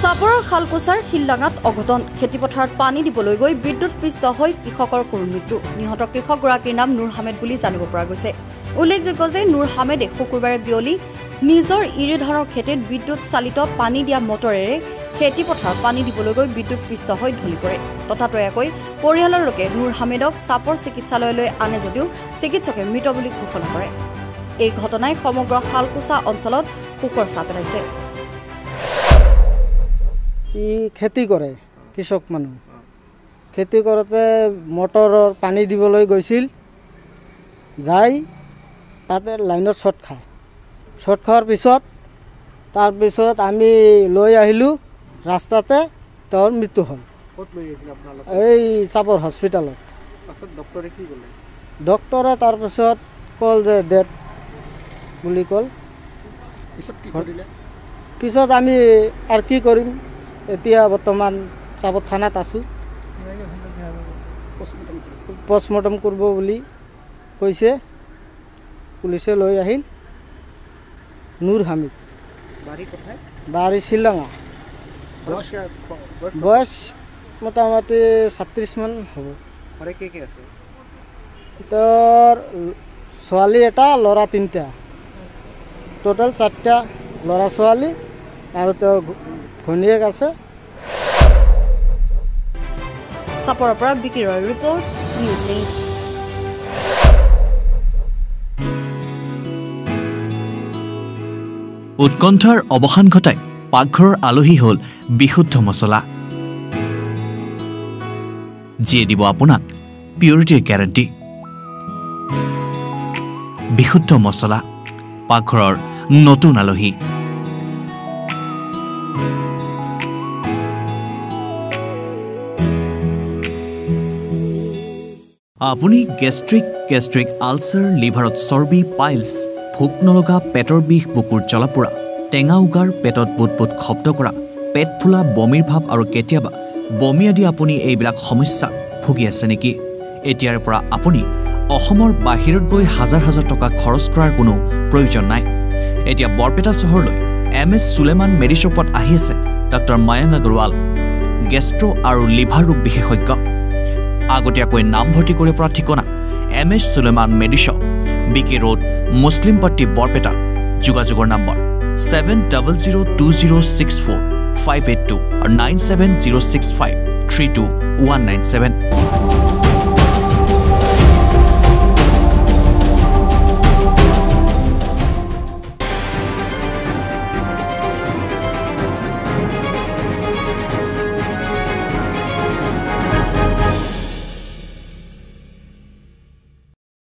চাপৰৰ খালকুছাৰ শিলডাঙাত অঘটন খেতিপথাৰত পানী দিবলৈ গৈ বিদ্যুৎপৃষ্ট হৈ কৃষকৰ কৰুণ মৃত্যু নিহত কৃষকগৰাকীৰ নাম নুৰ হামেদ বুলি জানিব পৰা গৈছে উল্লেখযোগ্য যে নুৰ হামেদে শুকুৰবাৰে বিয়লি নিজৰ ইৰি ধানৰ খেতিত বিদ্যুৎ চালিত পানী দিয়া মটৰেৰে খেতিপথাৰত পানী দিবলৈ গৈ বিদ্যুৎপৃষ্ট হৈ ঢলি পৰে তথাতৈয়াকৈ পৰিয়ালৰ লোকে নুৰ হামেদক চাপৰ চিকিৎসালয়লৈ আনে যদিও চিকিৎসকে মৃত বুলি ঘোষণা কৰে এই ঘটনাই সমগ্ৰ খালকুছা অঞ্চলত শোকৰ ছাপ পেলাইছে খেতি কৰে কৃষক মানুহ খেতি কৰোঁতে মটৰৰ পানী দিবলৈ গৈছিল যাই তাতে লাইনত শ্বৰ্ট খায় শ্বৰ্ট খোৱাৰ পিছত তাৰপিছত আমি লৈ আহিলোঁ ৰাস্তাতে তেওঁৰ মৃত্যু হ'ল এই চাপৰ হস্পিটেলত ডক্টৰে তাৰপিছত ক'ল যে ডেথ বুলি ক'ল পিছত আমি আৰু কি কৰিম এতিয়া বৰ্তমান চাপৰ থানাত আছোঁ পষ্টমৰ্টম কৰিব বুলি কৈছে পুলিচে লৈ আহিল নুৰ হামিদ বাৰী শিলডাঙা বয়স মোটামুটি ৩৬ মান হ'ব তোৰ ছোৱালী এটা ল'ৰা ৩টা টোটেল 4টা ল'ৰা ছোৱালী আৰু তেওঁৰ ঘনীয়েক আছে চাপৰৰ পৰা বিকিৰৰ ৰিপৰ্ট নিউজ লিষ্ট উৎকণ্ঠাৰ অৱসান ঘটাই পাকঘৰৰ আলহী হ'ল বিশুদ্ধ মছলা যিয়ে দিব আপোনাক পিউৰিটিৰ গ্যাৰাণ্টি বিশুদ্ধ মছলা পাকঘৰৰ নতুন আলহী আপুনি গেষ্ট্ৰিক আলচাৰ লিভাৰত চৰ্বি পাইলছ ভোক নলগা পেটৰ বিষ বুকুৰ জ্বলাপোৰা টেঙা উগাৰ পেটত বুটবুট শব্দ কৰা পেট ফুলা বমিৰ ভাৱ আৰু কেতিয়াবা বমি আদি আপুনি এইবিলাক সমস্যা ভুগি আছে নেকি এতিয়াৰ পৰা আপুনি অসমৰ বাহিৰত গৈ হাজাৰ হাজাৰ টকা খৰচ কৰাৰ কোনো প্ৰয়োজন নাই এতিয়া বৰপেটা চহৰলৈ MS সুলেমান মেডিশ্বপত আহি আছে ডক্টৰ মায়াংক আগৰৱাল গেষ্ট্ৰো আৰু লিভাৰ ৰোগ বিশেষজ্ঞ আগতীয়াকৈ নাম ভৰ্তি কৰিব পৰা ঠিকনা MS সুলেমান মেডিশ্বপ BK ৰোড মুছলিম পট্টি বৰপেটা যোগাযোগৰ নম্বৰ 7002064582 আৰু 9706532197